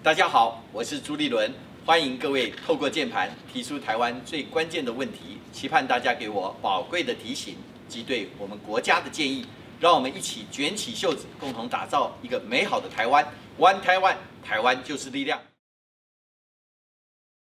大家好，我是朱立伦，欢迎各位透过键盘提出台湾最关键的问题，期盼大家给我宝贵的提醒及对我们国家的建议，让我们一起卷起袖子，共同打造一个美好的台湾。One Taiwan，台湾就是力量。